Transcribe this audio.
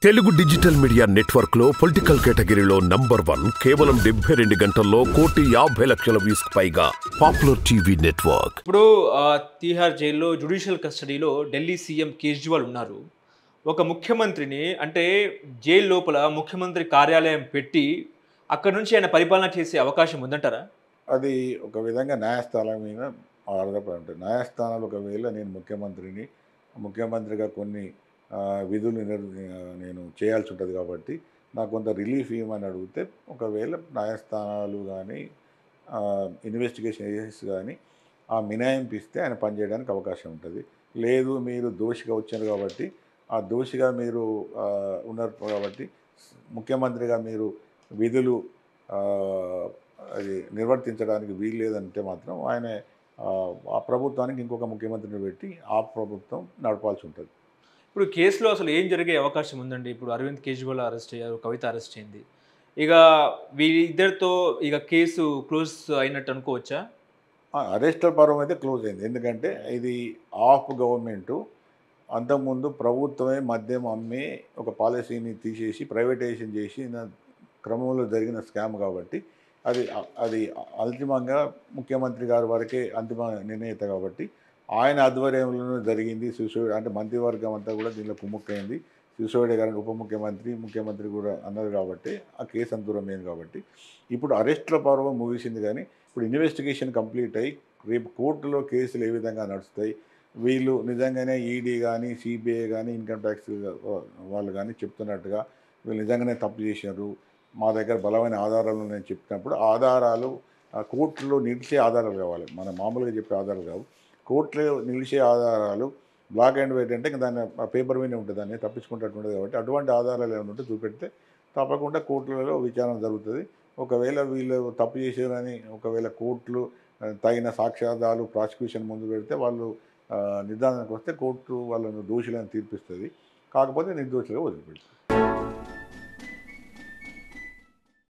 Telugu digital media network లో political కేటగిరీలో number 1 కేవలం 72 గంటల్లో 1,50,00,000 వ్యూస్ పైగా పాపులర్ టీవీ నెట్వర్క్. ఇప్పుడు తీహార్ జైల్లో జ్యుడిషియల్ కస్టడీలో ఢిల్లీ సీఎం కేజ్రీవాల్ ఉన్నారు. ఒక ముఖ్యమంత్రిని అంటే జైలు లోపల ముఖ్యమంత్రి కార్యాలయం పెట్టి అక్కడి నుంచి ఆయన పరిపాలన చేసే అవకాశం ఉందంటారా? అది ఒక విధంగా న్యాయస్థానం మీద ఆధారపడి ఉంటుంది. న్యాయస్థానాలు ఒకవేళ నేను ముఖ్యమంత్రిగా కొన్ని విధులు నేను చేయాల్సి ఉంటుంది కాబట్టి నాకు కొంత రిలీఫ్ ఇవ్వమని అడిగితే ఒకవేళ న్యాయస్థానాలు కానీ ఇన్వెస్టిగేషన్ ఏజెన్సీస్ కానీ ఆ మినహాయింపు ఇస్తే ఆయన పనిచేయడానికి అవకాశం ఉంటుంది. లేదు మీరు దోషిగా వచ్చారు కాబట్టి ఆ దోషిగా మీరు ఉన్నారు కాబట్టి ముఖ్యమంత్రిగా మీరు విధులు అది నిర్వర్తించడానికి వీలు లేదంటే మాత్రం ఆయన ఆ ప్రభుత్వానికి ఇంకొక ముఖ్యమంత్రిని పెట్టి ఆ ప్రభుత్వం నడపాల్సి ఉంటుంది. ఇప్పుడు కేసులో అసలు ఏం జరిగే అవకాశం ఉందండి? ఇప్పుడు అరవింద్ కేజ్రీవాల్ అరెస్ట్ అయ్యారు, కవిత అరెస్ట్ అయింది. ఇక వీళ్ళిద్దరితో ఇక కేసు క్లోజ్ అయినట్టు అనుకోవచ్చా? అరెస్టల్ పర్వం అయితే క్లోజ్ అయింది. ఎందుకంటే ఇది ఆఫ్ గవర్నమెంటు అంతకుముందు ప్రభుత్వమే మద్యం అమ్మి ఒక పాలసీని తీసేసి ప్రైవేటైజేషన్ చేసి క్రమంలో జరిగిన స్కామ్ కాబట్టి అది అంతిమంగా ముఖ్యమంత్రి గారి వరకే అంతిమ నిర్ణయిత కాబట్టి ఆయన ఆధ్వర్యంలోనే జరిగింది. సిసోడియా అంటే మంత్రివర్గం అంతా కూడా దీనిలో కుమ్ముక్కైంది. సిసోడియా గారిని ఉప ముఖ్యమంత్రి కూడా అన్నారు కాబట్టి ఆ కేసు అంత దూరం అయింది కాబట్టి ఇప్పుడు అరెస్టుల పర్వం ముగిసింది. కానీ ఇప్పుడు ఇన్వెస్టిగేషన్ కంప్లీట్ అయ్యి రేపు కోర్టులో కేసులు ఏ విధంగా నడుస్తాయి, వీళ్ళు నిజంగానే ఈడీ కానీ సిబిఐ కానీ ఇన్కమ్ ట్యాక్స్ వాళ్ళు కానీ చెప్తున్నట్టుగా వీళ్ళు నిజంగానే తప్పు చేశారు, మా దగ్గర బలమైన ఆధారాలు నేను చెప్పినప్పుడు ఆధారాలు కోర్టులో నిలిచే ఆధారాలు కావాలి. మనం మామూలుగా చెప్పే ఆధారాలు కావు, కోర్టులో నిలిచే ఆధారాలు. బ్లాక్ అండ్ వైట్ అంటే దాన్ని పేపర్ మీదే ఉంటుంది, దాన్ని తప్పించుకుంటూ ఉంటుంది కాబట్టి అటువంటి ఆధారాలు ఏమైనా ఉంటే చూపెడితే తప్పకుండా కోర్టులలో విచారణ జరుగుతుంది. ఒకవేళ వీళ్ళు తప్పు చేశారని ఒకవేళ కోర్టులు తగిన సాక్ష్యాధారాలు ప్రాసిక్యూషన్ ముందు పెడితే వాళ్ళు నిర్ధారణకు వస్తే కోర్టు వాళ్ళను దోషులను తీర్పిస్తుంది, కాకపోతే నిర్దోషులుగా వదిలిపెడుతుంది.